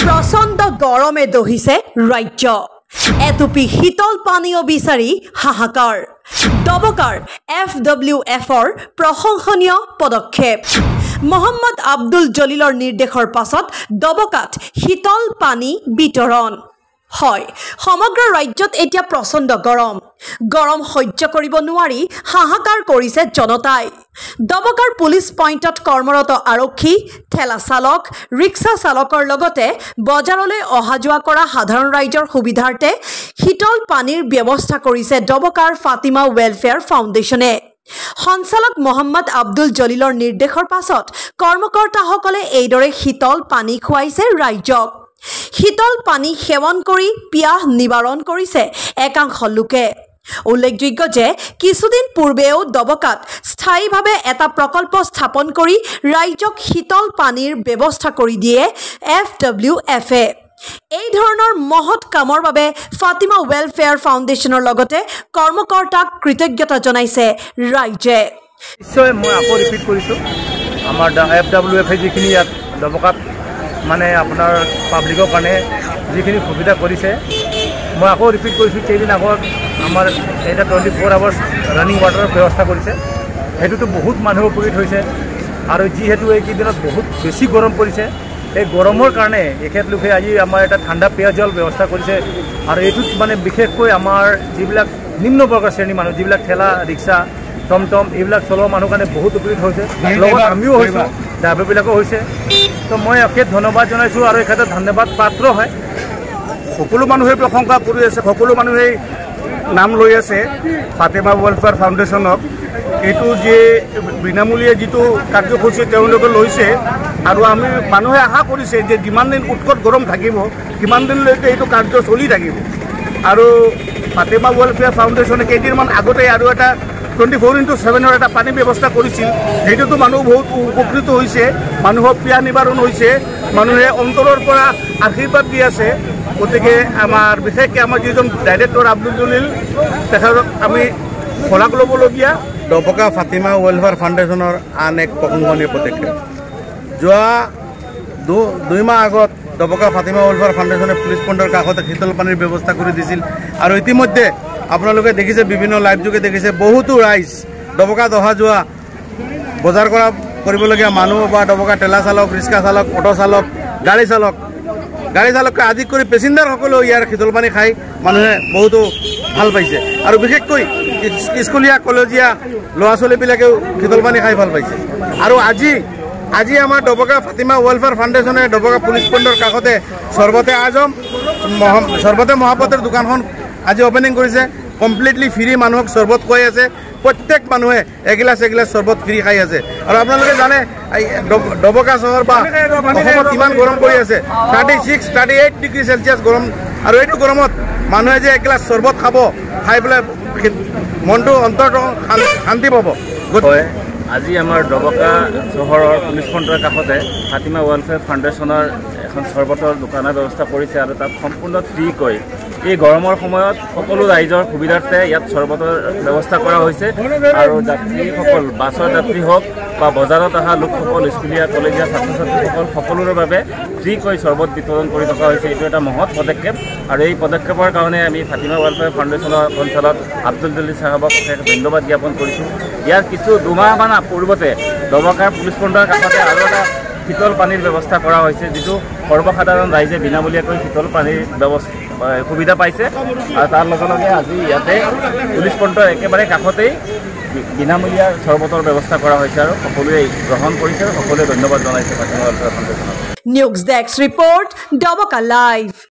প্ৰচণ্ড গৰমে দহিছে ৰাজ্য এটুপি শীতল পানীয় বিচাৰি হাহাকাৰ দবকাৰ FWFৰ প্ৰশংসনীয় পদক্ষেপ মোহাম্মদ আব্দুল জলিলৰ নিৰ্দেশৰ পাছত দবকাত শীতল পানী বিতৰণ হয় সমগ্ৰ ৰাজ্যত এতিয়া প্ৰচণ্ড গৰম সহ্য কৰিব নোৱাৰি হাহাকাৰ কৰিছে জনতাই দবকাৰ পুলিচ পইণ্টত কৰ্মৰত আৰক্ষী ঠেলা চালক ৰিক্সা চালকৰ লগতে বজাৰলৈ অহা যোৱা কৰা সাধাৰণ ৰাইজৰ সুবিধাৰ্থে শীতল পানীৰ ব্যৱস্থা কৰিছে দবকাৰ ফাতিমা ৱেলফেয়াৰ ফাউণ্ডেশ্যনে সঞ্চালক মোহাম্মদ আব্দুল জলিলৰ নিৰ্দেশৰ পাছত কৰ্মকৰ্তাসকলে এইদৰে শীতল পানী খুৱাইছে ৰাইজক শীতল পানী সেৱন কৰি পিয়াহ নিবাৰণ কৰিছে একাংশ লোকে উল্লেখযোগ্য যে কিছুদিন পূৰ্বেও দবকাত স্থায়ীভাৱে এটা প্ৰকল্প স্থাপন কৰি ৰাইজক শীতল পানীৰ ব্যৱস্থা কৰি দিয়ে FWFে এই ধৰণৰ মহৎ কামৰ বাবে ফাতিমা ৱেলফেয়াৰ ফাউণ্ডেশ্যনৰ লগতে কৰ্মকৰ্তাক কৃতজ্ঞতা জনাইছে ৰাইজে নিশ্চয় মই আকৌ ৰিপিট কৰিছোঁ আমাৰ FWFে যিখিনি ইয়াত দবকাত মানে আপোনাৰ পাব্লিকৰ কাৰণে যিখিনি সুবিধা কৰিছে মই আকৌ ৰিপিট কৰিছোঁ কেইদিন আগত আমাৰ এটা 24 আৱাৰ্ছ ৰানিং ৱাটাৰৰ ব্যৱস্থা কৰিছে সেইটোতো বহুত মানুহ উপকৃত হৈছে আৰু যিহেতু এইকেইদিনত বহুত বেছি গৰম পৰিছে এই গৰমৰ কাৰণে এখেতলোকে আজি আমাৰ এটা ঠাণ্ডা পেয়জল ব্যৱস্থা কৰিছে আৰু এইটোত মানে বিশেষকৈ আমাৰ যিবিলাক নিম্ন বৰ্গৰ শ্ৰেণীৰ মানুহ যিবিলাক ঠেলা ৰিক্সা টমটম এইবিলাক চলোৱা মানুহৰ কাৰণে বহুত উপকৃত হৈছে লগত আমিও হৈছোঁ ড্ৰাইভাৰবিলাকো হৈছে তো মই এখেত ধন্যবাদ জনাইছোঁ আৰু এখেতে ধন্যবাদ পাত্ৰ হয় সকলো মানুহে প্ৰশংসা কৰি আছে সকলো মানুহেই নাম লৈ আছে ফাতিমা ৱেলফেয়াৰ ফাউণ্ডেশ্যনক এইটো যে বিনামূলীয়া যিটো কাৰ্যসূচী তেওঁলোকে লৈছে আৰু আমি মানুহে আশা কৰিছে যে যিমান দিন উৎকট গৰম থাকিব কিমান দিনলৈকে এইটো কাৰ্য চলি থাকিব আৰু ফাতিমা ৱেলফেয়াৰ ফাউণ্ডেশ্যনে কেইদিনমান আগতে আৰু এটা 24/7 এটা পানী ব্যৱস্থা কৰিছিল সেইটোতো মানুহ বহুত উপকৃত হৈছে মানুহৰ পিয়াহ নিবাৰণ হৈছে মানুহে অন্তৰৰ পৰা আশীৰ্বাদ দি আছে গতিকে আমাৰ বিশেষকৈ আমাৰ যিজন ডাইৰেক্টৰ আব্দুল জলিল তেখেতক আমি শলাগ ল'বলগীয়া দবকা ফাতিমা ৱেলফেয়াৰ ফাউণ্ডেশ্যনৰ আন এক প্ৰশংসনীয় পদক্ষেপ যোৱা 2 মাহ আগত দবকা ফাতিমা ৱেলফেয়াৰ ফাউণ্ডেশ্যনে পুলিচ পইণ্টৰ কাষতে শীতল পানীৰ ব্যৱস্থা কৰি দিছিল আৰু ইতিমধ্যে আপোনালোকে দেখিছে বিভিন্ন লাইভ যোগে দেখিছে বহুতো ৰাইজ দবকাত অহা যোৱা বজাৰ কৰিবলগীয়া মানুহ বা দবকা ঠেলা চালক ৰিক্সা চালক অটো চালক গাড়ী চালককে আদি কৰি পেচেঞ্জাৰসকলেও ইয়াৰ শীতল পানী খাই মানুহে বহুতো ভাল পাইছে আৰু বিশেষকৈ স্কুলীয়া কলেজীয়া ল'ৰা ছোৱালীবিলাকেও শীতল পানী খাই ভাল পাইছে আৰু আজি আমাৰ দবকা ফাতিমা ৱেলফেয়াৰ ফাউণ্ডেশ্যনে দবকা পুলিচ পইণ্টৰ কাষতে চৰ্বতে মহাপতৰ দোকানখন আজি অপেনিং কৰিছে কমপ্লিটলি ফ্ৰী মানুহক চৰ্বত খুৱাই আছে প্ৰত্যেক মানুহে এগিলাচ চৰ্বত ফ্ৰী খাই আছে আৰু আপোনালোকে জানে দবকা চহৰ বা অসমত কিমান গৰম পৰি আছে 36-38 ডিগ্ৰী চেলচিয়াছ গৰম আৰু এইটো গৰমত মানুহে যে এগিলাচ চৰ্বত খাই পেলাই মনটো অন্তৰটো শান্তি পাব আজি আমাৰ দবকা চহৰৰ পুলিচ পইণ্টৰ কাষতে ফাতিমা ৱেলফেয়াৰ ফাউণ্ডেশ্যনৰ এখন চৰ্বতৰ দোকানৰ ব্যৱস্থা কৰিছে আৰু তাত সম্পূৰ্ণ ফ্ৰীকৈ এই গৰমৰ সময়ত সকলো ৰাইজৰ সুবিধাৰ্থে ইয়াত চৰ্বতৰ ব্যৱস্থা কৰা হৈছে আৰু যাত্ৰীসকল বাছৰ যাত্ৰী হওক বা বজাৰত অহা লোকসকল স্কুলীয়া কলেজীয়া ছাত্ৰ ছাত্ৰীসকল সকলোৰে বাবে ফ্ৰীকৈ চৰ্বত বিতৰণ কৰি থকা হৈছে এইটো এটা মহৎ পদক্ষেপ আৰু এই পদক্ষেপৰ কাৰণে আমি ফাতিমা ৱেলফেয়াৰ ফাউণ্ডেশ্যনৰ সঞ্চালক আব্দুল জলিল চাহাবক ধন্যবাদ জ্ঞাপন কৰিছোঁ ইয়াৰ কিছু 2 মাহমান পূৰ্বতে দবকাৰ পুলিচ পইণ্টৰ কাষতে আৰু এটা শীতল পানীৰ ব্যৱস্থা কৰা হৈছে যিটো সৰ্বসাধাৰণ ৰাইজে বিনামূলীয়াকৈ শীতল পানীৰ সুবিধা পাইছে আৰু তাৰ লগে আজি ইয়াতে পুলিচ পইণ্টৰ একেবাৰে কাষতেই বিনামূলীয়া চৰ্বতৰ ব্যৱস্থা কৰা হৈছে আৰু সকলোৱে গ্ৰহণ কৰিছে সকলোৱে ধন্যবাদ জনাইছে ফাতিমা ৱেলফেয়াৰ ফাউণ্ডেশ্যনক news desk report Dabaka live